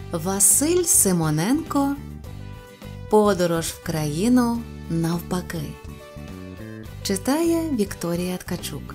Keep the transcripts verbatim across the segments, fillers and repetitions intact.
Василь Симоненко «Подорож в країну навпаки». Читає Вікторія Ткачук.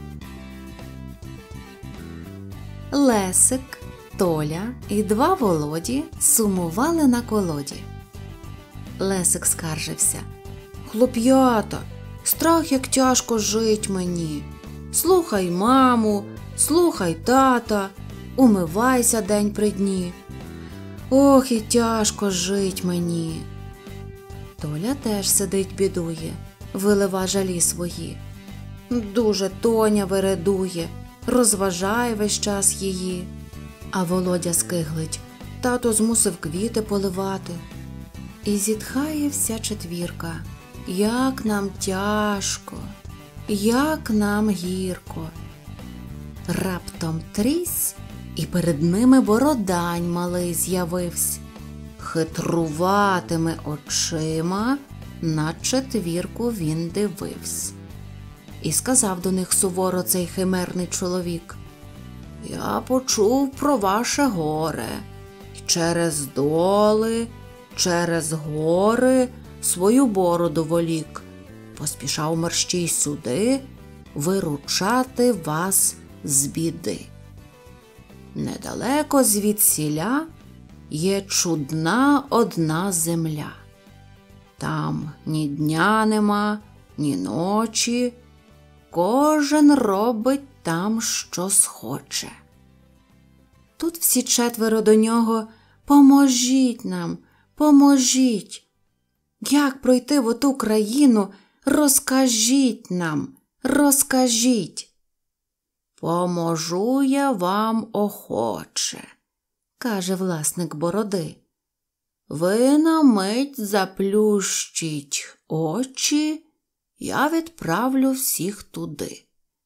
Лесик, Толя і два Володі сумували на колоді. Лесик скаржився: «Хлоп'ята, страх, як тяжко жить мені. Слухай маму, слухай тата, умивайся день при дні. Ох, і тяжко жить мені». Толя теж сидить бідує, вилива жалі свої. Дуже Тоня вередує, розважає весь час її. А Володя скиглить: тато змусив квіти поливати. І зітхає вся четвірка: як нам тяжко, як нам гірко. Раптом трісь, і перед ними Бородань малий з'явивсь. Хитруватими очима на четвірку він дививсь. І сказав до них суворо цей химерний чоловік: «Я почув про ваше горе, й через доли, через гори свою бороду волік. Поспішав мерщій сюди виручати вас з біди. Недалеко звідсіля є чудна одна земля. Там ні дня нема, ні ночі, кожен робить там, що схоче». Тут всі четверо до нього: «Поможіть нам, поможіть! Як пройти в оту країну, розкажіть нам, розкажіть!» «Поможу я вам охоче», – каже власник бороди. «Ви на мить заплющіть очі, я відправлю всіх туди».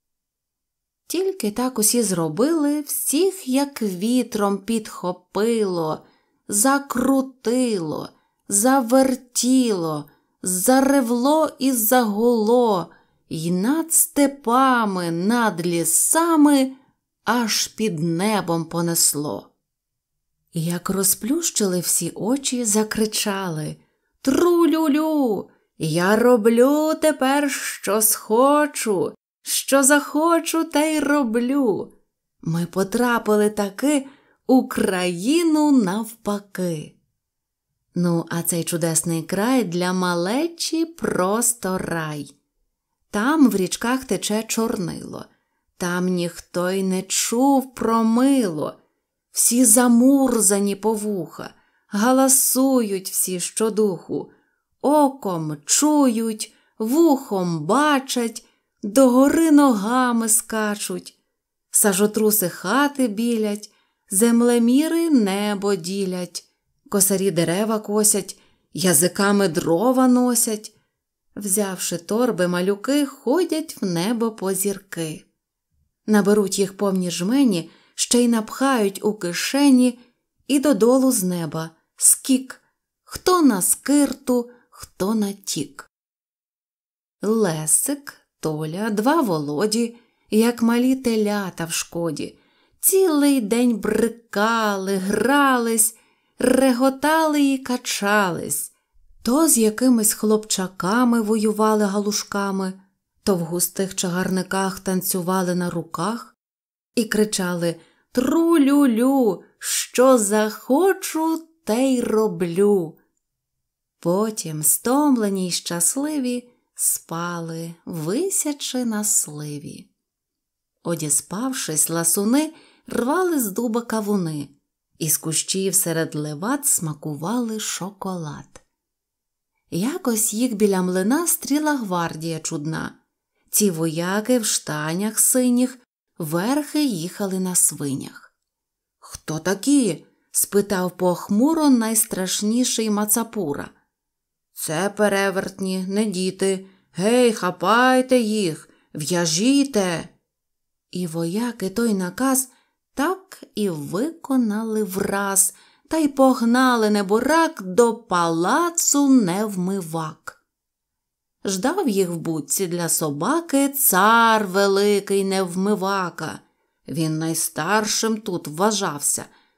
Тільки так усі зробили, всіх як вітром підхопило, закрутило, завертіло, заревло і загуло, й над степами, над лісами аж під небом понесло. Як розплющили всі очі, закричали: «Тру-лю-лю! Я роблю тепер, що схочу, що захочу, те й роблю. Ми потрапили таки у країну навпаки». Ну, а цей чудесний край для малечі просто рай. Там в річках тече чорнило, там ніхто й не чув про мило. Всі замурзані по вуха, галасують всі щодуху, оком чують, вухом бачать, догори ногами скачуть. Сажотруси хати білять, землеміри небо ділять, косарі дерева косять, язиками дрова носять. Взявши торби, малюки ходять в небо по зірки. Наберуть їх повні жмені, ще й напхають у кишені, і додолу з неба скік, хто на скирту, хто на тік. Лесик, Толя, два Володі, як малі телята в шкоді, цілий день брикали, грались, реготали і качались. То з якимись хлопчаками воювали галушками, то в густих чагарниках танцювали на руках і кричали: «Тру-лю-лю, що захочу, те й роблю». Потім, стомлені й щасливі, спали, висячи на сливі. Одіспавшись, ласуни рвали з дуба кавуни, і з кущів серед левад смакували шоколад. Якось їх біля млина стріла гвардія чудна. Ці вояки в штанях синіх верхи їхали на свинях. «Хто такі?» – спитав похмуро найстрашніший Мацапура. «Це перевертні, не діти. Гей, хапайте їх, в'яжіте!» І вояки той наказ так і виконали враз, та й погнали неборак до палацу невмивак. Ждав їх в будці для собаки цар великий невмивака. Він найстаршим тут вважався,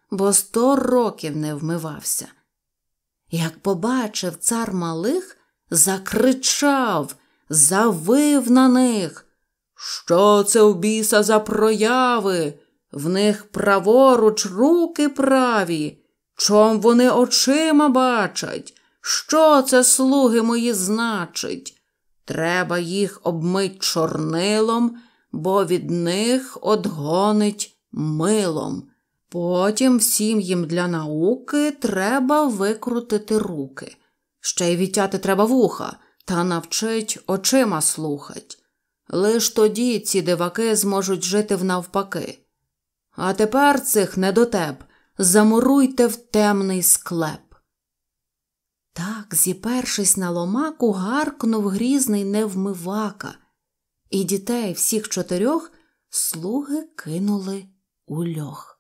бо сто років не вмивався. Як побачив цар малих, закричав, завив на них. «Що це в біса за прояви? В них праворуч руки праві. Чом вони очима бачать? Що це, слуги мої, значить? Треба їх обмить чорнилом, бо від них одгонить милом. Потім всім їм для науки треба викрутити руки. Ще й відтяти треба вуха, та навчить очима слухать. Лиш тоді ці диваки зможуть жити внавпаки. А тепер цих недотеп замуруйте в темний склеп». Так, зіпершись на ломаку, гаркнув грізний невмивака, і дітей всіх чотирьох слуги кинули у льох.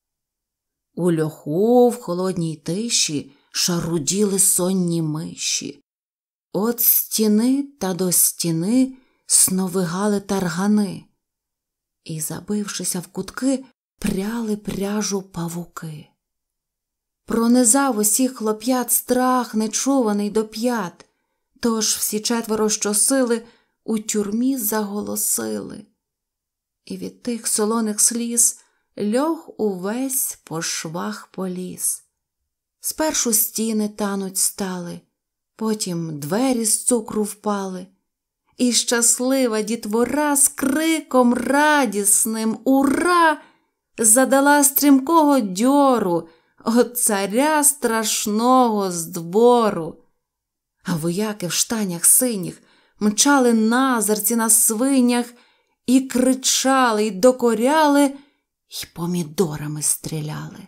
У льоху в холодній тиші шаруділи сонні миші. От стіни та до стіни сновигали таргани, і, забившися в кутки, пряли пряжу павуки. Пронизав усіх хлоп'ят страх нечуваний до п'ят, тож всі четверо щосили у тюрмі заголосили. І від тих солоних сліз льох увесь по швах поліз. Спершу стіни тануть стали, потім двері з цукру впали, і щаслива дітвора з криком радісним «Ура!» задала стрімкого дьору от царя страшного з двору. А вояки в штанях синіх мчали назирці на свинях і кричали, і докоряли, і помідорами стріляли.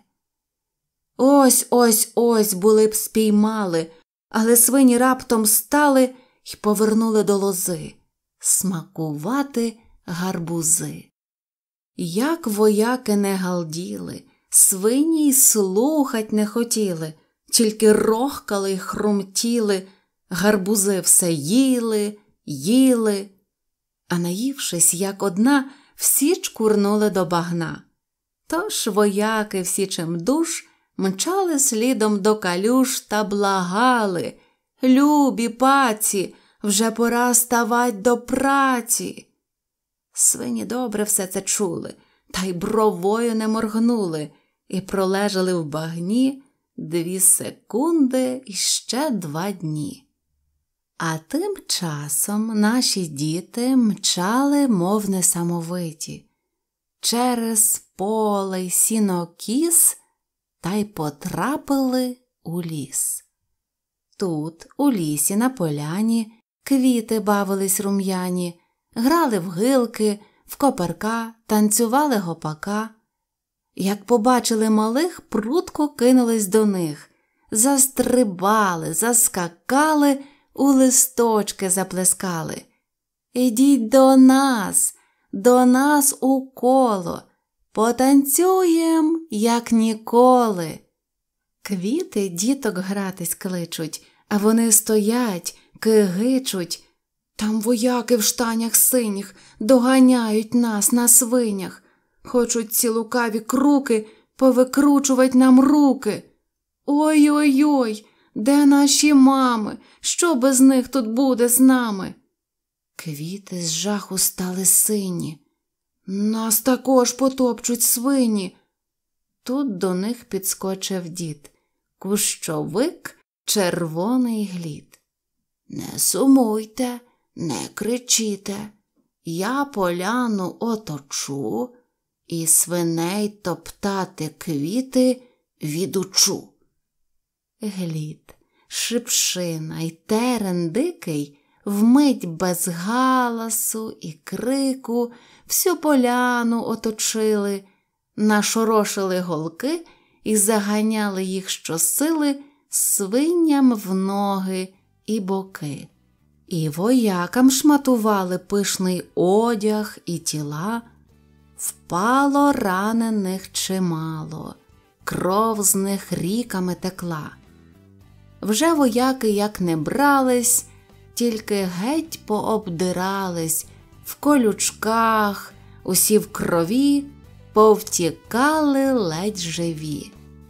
Ось, ось, ось були б спіймали, але свині раптом стали й повернули до лози смакувати гарбузи. Як вояки не галділи, свині й слухать не хотіли, тільки рохкали й хрумтіли, гарбузи все їли, їли. А наївшись, як одна, всі чкурнули до багна. Тож вояки всі чимдуж мчали слідом до калюж та благали: «Любі паці, вже пора ставать до праці». Свині добре все це чули, та й бровою не моргнули, і пролежали в багні дві секунди і ще два дні. А тим часом наші діти мчали, мов несамовиті, через поле й сінокіс, та й потрапили у ліс. Тут, у лісі на поляні, квіти бавились рум'яні, грали в гилки, в коперка, танцювали гопака. Як побачили малих, прудко кинулись до них, застрибали, заскакали, у листочки заплескали. «Ідіть до нас, до нас у коло, потанцюєм, як ніколи». Квіти діток гратись кличуть, а вони стоять, кигичуть. Там вояки в штанях синіх доганяють нас на свинях, хочуть ці лукаві круки повикручувать нам руки. Ой-ой-ой, де наші мами? Що без них тут буде з нами? Квіти з жаху стали сині. Нас також потопчуть свині. Тут до них підскочив дід. Кущовик, червоний глід. Не сумуйте, не кричіте, я поляну оточу і свиней топтати квіти відучу. Глід, шипшина й терен дикий вмить без галасу і крику всю поляну оточили, нашорошили голки і заганяли їх щосили свиням в ноги і боки. І воякам шматували пишний одяг і тіла, впало ранених чимало, кров з них ріками текла. Вже вояки як не брались, тільки геть пообдирались, в колючках, усі в крові, повтікали ледь живі.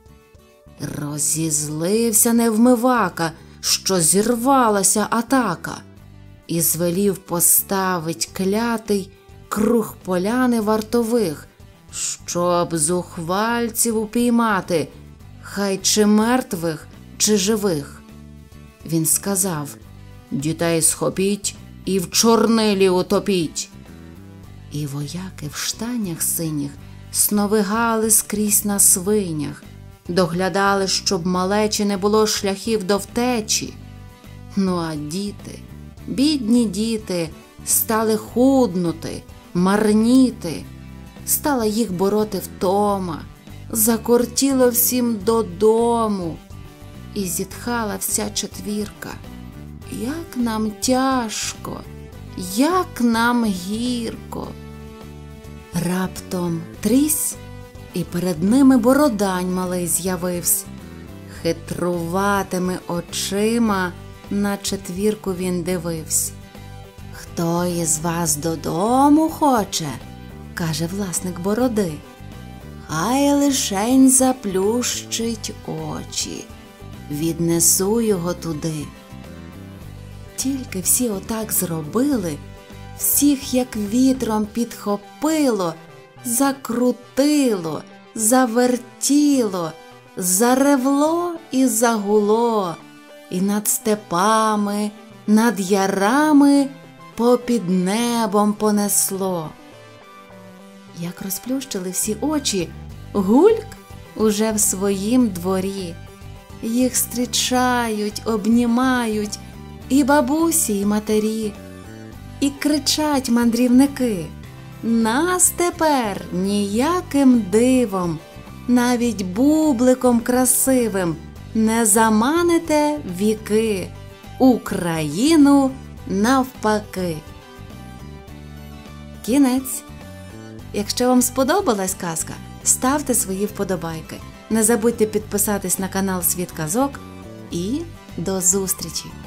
Розізлився невмивака, що зірвалася атака, і звелів поставить клятий круг поляни вартових, щоб зухвальців упіймати, хай чи мертвих, чи живих. Він сказав: «Дітей схопіть і в чорнилі утопіть». І вояки в штанях синіх сновигали скрізь на свинях, доглядали, щоб малечі не було шляхів до втечі. Ну а діти, бідні діти, стали худнути, марніти, стала їх бороти втома, закортіло всім додому. І зітхала вся четвірка: як нам тяжко, як нам гірко. Раптом трісь, і перед ними Бородань малий з'явився. Хитруватими очима на четвірку він дивився. «Хто із вас додому хоче?» – каже власник бороди. «Хай лишень заплющить очі, віднесу його туди». Тільки всі отак зробили, всіх як вітром підхопило, закрутило, завертіло, заревло і загуло, і над степами, над ярами попід небом понесло. Як розплющили всі очі, Гульк уже в своїм дворі. Їх зустрічають, обнімають і бабусі, і матері. І кричать мандрівники: «Нас тепер ніяким дивом, навіть бубликом красивим не заманите віки, Україну навпаки». Кінець. Якщо вам сподобалась казка, ставте свої вподобайки. Не забудьте підписатись на канал Світ казок і до зустрічі!